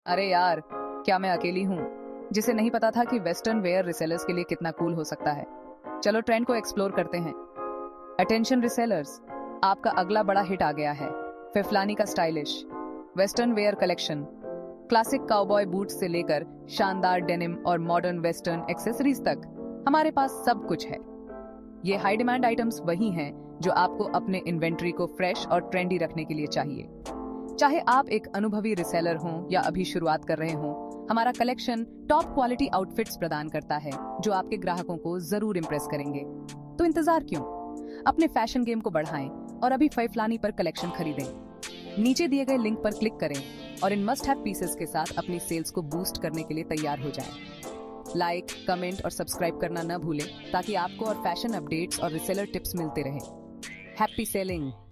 अरे यार, क्या मैं अकेली हूँ जिसे नहीं पता था कि वेस्टर्न वेयर रिसेलर्स के लिए कितना कूल हो सकता है। चलो ट्रेंड को एक्सप्लोर करते हैं। अटेंशन रिसेलर्स, आपका अगला बड़ा हिट आ गया है। फिफलानी का stylish western wear collection. Classic cowboy boots से लेकर शानदार डेनिम और मॉडर्न वेस्टर्न एक्सेसरीज तक हमारे पास सब कुछ है। ये हाई डिमांड आइटम्स वही हैं जो आपको अपने इन्वेंट्री को फ्रेश और ट्रेंडी रखने के लिए चाहिए। चाहे आप एक अनुभवी रिसेलर हों या अभी शुरुआत कर रहे हों, हमारा कलेक्शन टॉप क्वालिटी आउटफिट्स प्रदान करता है जो आपके ग्राहकों को जरूर इंप्रेस करेंगे। तो इंतजार क्यों? अपने फैशन गेम को बढ़ाएं और अभी फिफलानी पर कलेक्शन खरीदें। नीचे दिए गए लिंक पर क्लिक करें और इन मस्ट हैव पीसेस के साथ अपनी सेल्स को बूस्ट करने के लिए तैयार हो जाएं। लाइक, कमेंट और सब्सक्राइब करना न भूलें ताकि आपको और फैशन अपडेट्स और रिसेलर टिप्स मिलते रहें। Happy selling.